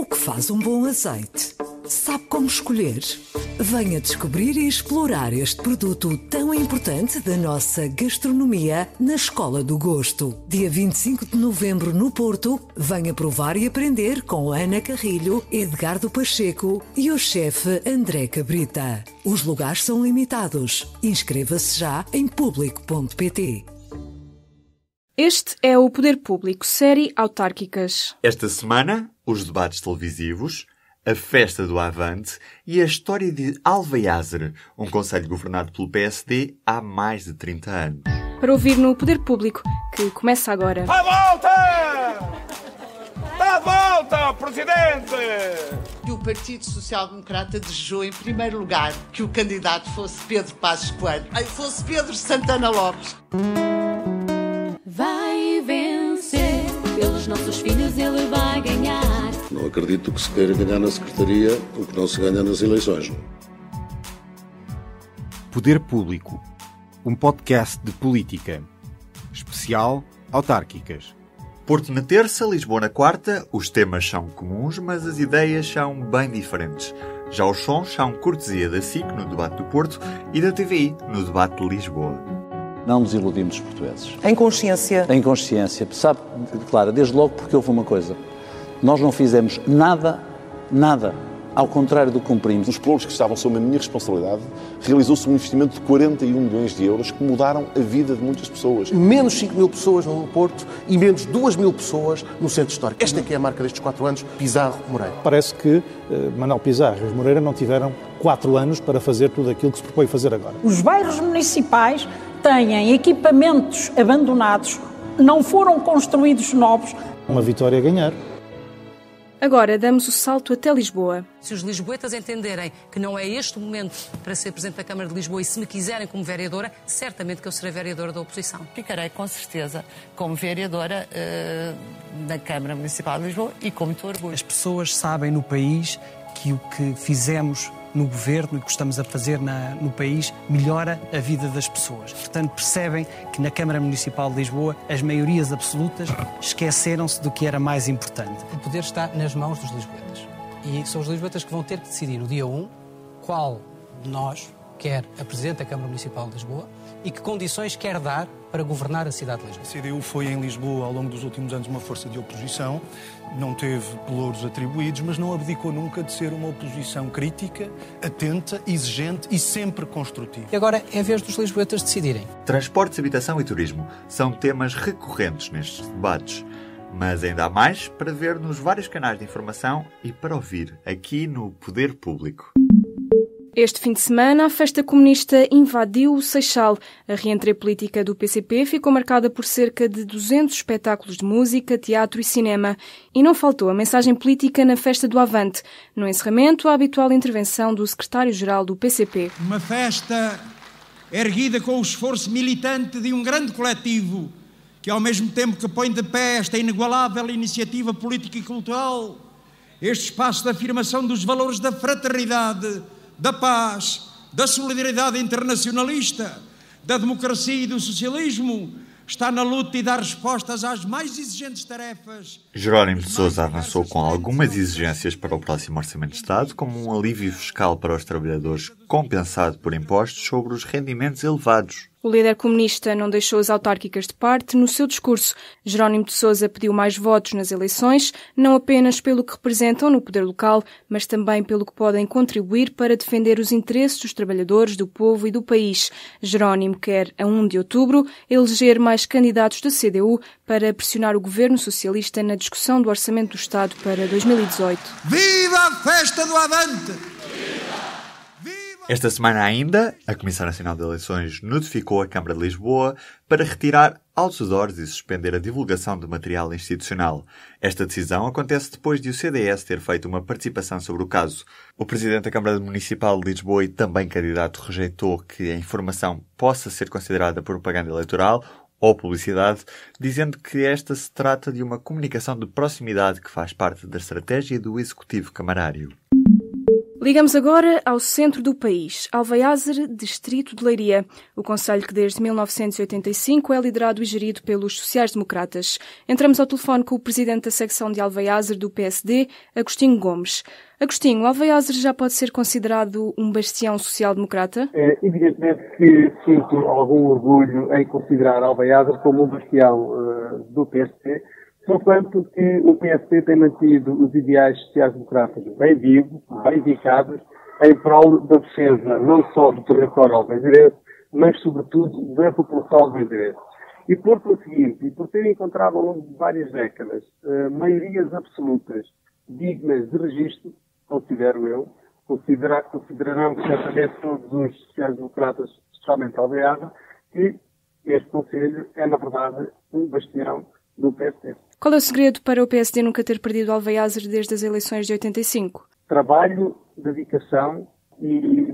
O que faz um bom azeite? Sabe como escolher? Venha descobrir e explorar este produto tão importante da nossa gastronomia na Escola do Gosto. Dia 25 de novembro no Porto, venha provar e aprender com Ana Carrilho, Edgardo Pacheco e o chefe André Cabrita. Os lugares são limitados. Inscreva-se já em público.pt. Este é o Poder Público, série Autárquicas. Esta semana, os debates televisivos, a festa do Avante e a história de Alveiazere, um concelho governado pelo PSD há mais de 30 anos. Para ouvir no Poder Público, que começa agora. À volta! Dá a volta, Presidente! O Partido Social Democrata desejou, em primeiro lugar, que o candidato fosse Pedro Passos Coelho, fosse Pedro Santana Lopes. Vai vencer, pelos nossos filhos ele vai ganhar. Não acredito que se queira ganhar na Secretaria o que não se ganha nas eleições. Poder Público, um podcast de política. Especial Autárquicas. Porto na terça, Lisboa na quarta, os temas são comuns, mas as ideias são bem diferentes. Já os sons são cortesia da SIC no debate do Porto e da TVI no debate de Lisboa. Não nos iludimos, portugueses. Em consciência? Em consciência. Sabe, Clara, desde logo porque houve uma coisa. Nós não fizemos nada, ao contrário do que cumprimos. Nos plouros que estavam sob a minha responsabilidade, realizou-se um investimento de 41 milhões de euros que mudaram a vida de muitas pessoas. Menos 5 mil pessoas no Porto e menos 2 mil pessoas no Centro Histórico. Esta é que é a marca destes 4 anos, Pizarro Moreira. Parece que Manuel Pizarro e os Moreira não tiveram 4 anos para fazer tudo aquilo que se propõe fazer agora. Os bairros municipais têm equipamentos abandonados, não foram construídos novos. Uma vitória a ganhar. Agora damos o salto até Lisboa. Se os lisboetas entenderem que não é este o momento para ser Presidente da Câmara de Lisboa e se me quiserem como vereadora, certamente que eu serei vereadora da oposição. Ficarei com certeza como vereadora da Câmara Municipal de Lisboa e com muito orgulho. As pessoas sabem no país que o que fizemos no governo e o que estamos a fazer no país melhora a vida das pessoas. Portanto, percebem que na Câmara Municipal de Lisboa as maiorias absolutas esqueceram-se do que era mais importante. O poder está nas mãos dos lisboetas. E são os lisboetas que vão ter que decidir no dia 1 qual de nós quer a Presidente da Câmara Municipal de Lisboa e que condições quer dar para governar a cidade de Lisboa. A CDU foi em Lisboa ao longo dos últimos anos uma força de oposição, não teve pelouros atribuídos, mas não abdicou nunca de ser uma oposição crítica, atenta, exigente e sempre construtiva. E agora é a vez dos lisboetas decidirem. Transportes, habitação e turismo são temas recorrentes nestes debates, mas ainda há mais para ver nos vários canais de informação e para ouvir aqui no Poder Público. Este fim de semana, a festa comunista invadiu o Seixal. A reentrée política do PCP ficou marcada por cerca de 200 espetáculos de música, teatro e cinema. E não faltou a mensagem política na festa do Avante. No encerramento, a habitual intervenção do secretário-geral do PCP. Uma festa erguida com o esforço militante de um grande coletivo que, ao mesmo tempo que põe de pé esta inigualável iniciativa política e cultural, este espaço de afirmação dos valores da fraternidade, da paz, da solidariedade internacionalista, da democracia e do socialismo, está na luta e dá respostas às mais exigentes tarefas. Jerónimo de Sousa avançou com algumas exigências para o próximo Orçamento de Estado, como um alívio fiscal para os trabalhadores compensado por impostos sobre os rendimentos elevados. O líder comunista não deixou as autárquicas de parte no seu discurso. Jerónimo de Sousa pediu mais votos nas eleições, não apenas pelo que representam no poder local, mas também pelo que podem contribuir para defender os interesses dos trabalhadores, do povo e do país. Jerónimo quer, a 1 de outubro, eleger mais candidatos da CDU para pressionar o governo socialista na discussão do Orçamento do Estado para 2018. Viva a festa do Avante! Esta semana ainda, a Comissão Nacional de Eleições notificou a Câmara de Lisboa para retirar outdoors e suspender a divulgação de material institucional. Esta decisão acontece depois de o CDS ter feito uma participação sobre o caso. O Presidente da Câmara Municipal de Lisboa e também candidato rejeitou que a informação possa ser considerada propaganda eleitoral ou publicidade, dizendo que esta se trata de uma comunicação de proximidade que faz parte da estratégia do Executivo Camarário. Ligamos agora ao centro do país, Alvaiázere, distrito de Leiria, o concelho que desde 1985 é liderado e gerido pelos sociais-democratas. Entramos ao telefone com o presidente da secção de Alvaiázere do PSD, Agostinho Gomes. Agostinho, Alvaiázere já pode ser considerado um bastião social-democrata? É evidentemente que sinto algum orgulho em considerar Alvaiázere como um bastião do PSD, portanto que o PSD tem mantido os ideais sociais-democratas bem vivos, bem vincados, em prol da defesa não só do território alvaiazense, mas sobretudo da população alvaiazense. E por conseguinte, e por ter encontrado ao longo de várias décadas maiorias absolutas dignas de registro, considero eu, considerarão certamente todos os sociais-democratas, especialmente Alvaiázere, que este Conselho é, na verdade, um bastião do PSD. Qual é o segredo para o PSD nunca ter perdido Alvaiázere desde as eleições de 85? Trabalho, dedicação e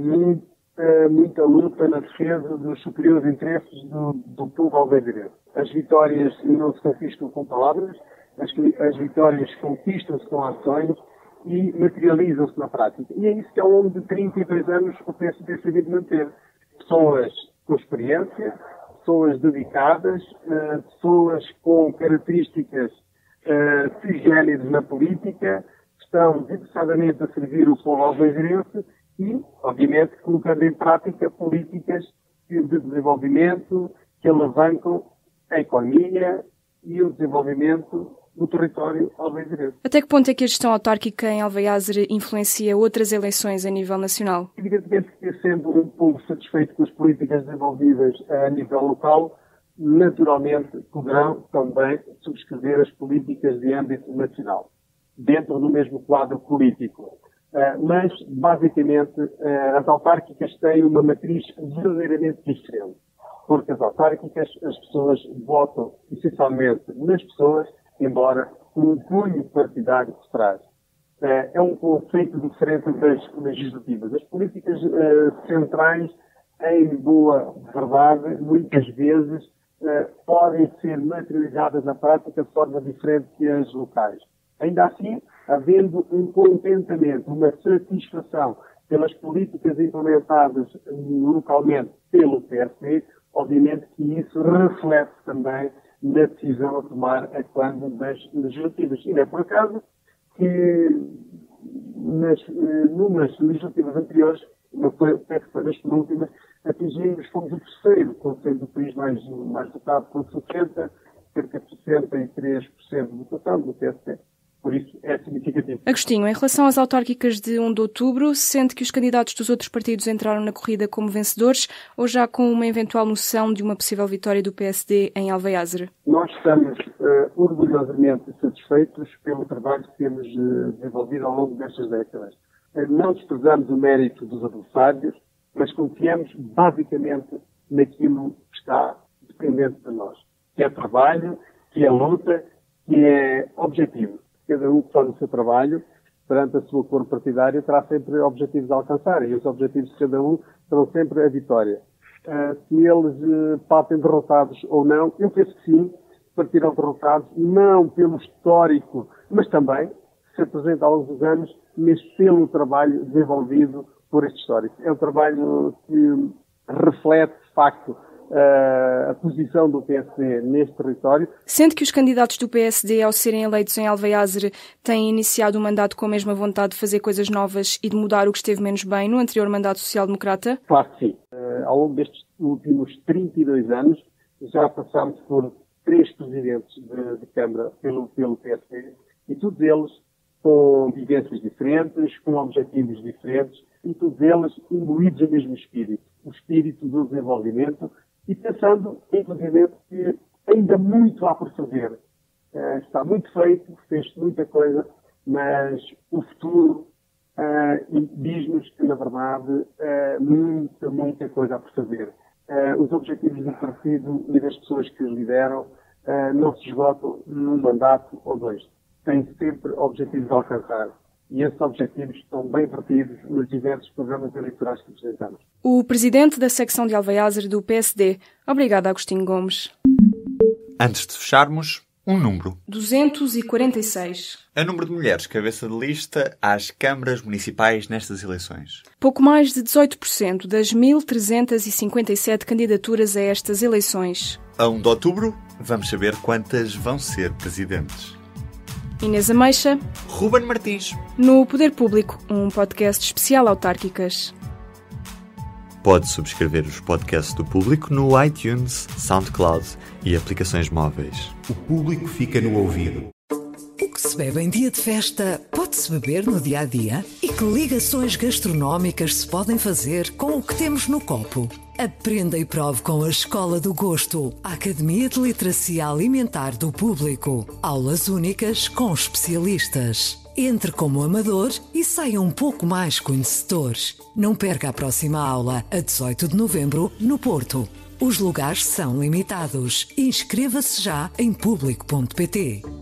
muita luta na defesa dos superiores interesses do povo alvaiazense. As vitórias não se conquistam com palavras, as vitórias conquistam-se com ações e materializam-se na prática. E é isso que ao longo de 32 anos o PSD decidiu manter. Pessoas com experiência, pessoas dedicadas, pessoas com características cisgêneres na política, que estão desinteressadamente a servir o povo alvaiazense e, obviamente, colocando em prática políticas de desenvolvimento que alavancam a economia e o desenvolvimento do território alvaiazense. Até que ponto é que a gestão autárquica em Alvaiázere influencia outras eleições a nível nacional? Evidentemente que, sendo um povo satisfeito com as políticas desenvolvidas a nível local, naturalmente poderão também subscrever as políticas de âmbito nacional, dentro do mesmo quadro político. Mas, basicamente, as autárquicas têm uma matriz verdadeiramente diferente, porque as autárquicas, as pessoas votam essencialmente nas pessoas, embora com um cunho partidário por trás. É um conceito diferente das legislativas. As políticas centrais, em boa verdade, muitas vezes podem ser materializadas na prática de forma diferente que as locais. Ainda assim, havendo um contentamento, uma satisfação pelas políticas implementadas localmente pelo PSD, obviamente que isso reflete também na decisão a tomar a quando das legislativas. E não é por acaso que numas legislativas anteriores, nas penúltimas, fomos o terceiro conselho do país mais votado por 60, cerca de 63% de votação do PSD. Por isso é significativo. Agostinho, em relação às autárquicas de 1 de outubro, sente que os candidatos dos outros partidos entraram na corrida como vencedores ou já com uma eventual noção de uma possível vitória do PSD em Alvaiázere? Nós estamos orgulhosamente satisfeitos pelo trabalho que temos desenvolvido ao longo destas décadas. Não desprezamos o mérito dos adversários, mas confiamos basicamente naquilo que está dependente de nós, que é trabalho, que é luta, que é objetivo. Cada um que faz o seu trabalho, perante a sua cor partidária, terá sempre objetivos a alcançar. E os objetivos de cada um serão sempre a vitória. Se eles partem derrotados ou não, eu penso que sim, partirão derrotados, não pelo histórico, mas também, se apresenta ao longo dos anos, mas pelo trabalho desenvolvido por este histórico. É um trabalho que reflete, de facto, a posição do PSD neste território. Sente que os candidatos do PSD, ao serem eleitos em Alvaiázere, têm iniciado o mandato com a mesma vontade de fazer coisas novas e de mudar o que esteve menos bem no anterior mandato social-democrata? Claro que sim. Ao longo destes últimos 32 anos, já passámos por 3 presidentes de Câmara pelo PSD, e todos eles com vivências diferentes, com objetivos diferentes, e todos eles imbuídos no mesmo espírito, o espírito do desenvolvimento, e pensando, inclusive, que ainda muito há por fazer. Está muito feito, fez-se muita coisa, mas o futuro diz-nos que, na verdade, muita coisa há por fazer. Os objetivos do partido e das pessoas que os lideram não se esgotam num mandato ou 2. Têm sempre objetivos a alcançar. E esses objetivos estão bem vertidos nos diversos programas eleitorais que apresentamos. O presidente da secção de Alvaiázere do PSD. Obrigada, Agostinho Gomes. Antes de fecharmos, Um número. 246. A número de mulheres cabeça de lista às câmaras municipais nestas eleições. Pouco mais de 18% das 1.357 candidaturas a estas eleições. A 1 de outubro, vamos saber quantas vão ser presidentes. Inês Ameixa. Ruben Martins. No Poder Público, um podcast especial autárquicas. Pode subscrever os podcasts do Público no iTunes, SoundCloud e aplicações móveis. O Público fica no ouvido. O que se bebe em dia de festa pode-se beber no dia-a-dia? E que ligações gastronómicas se podem fazer com o que temos no copo? Aprenda e prove com a Escola do Gosto, a Academia de Literacia Alimentar do Público. Aulas únicas com especialistas. Entre como amador e saia um pouco mais conhecedor. Não perca a próxima aula, a 18 de novembro, no Porto. Os lugares são limitados. Inscreva-se já em público.pt.